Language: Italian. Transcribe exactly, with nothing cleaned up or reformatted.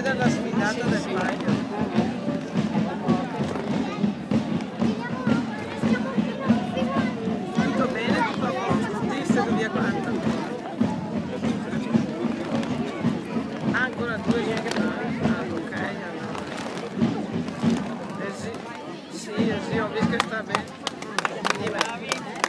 della sfidata del paio. Tutto bene, tutto a posto, visto che via quaranta. Ah, ancora due che ah, ok, allora. Eh sì, sì, sì, ho visto che sta bene. Dimmi.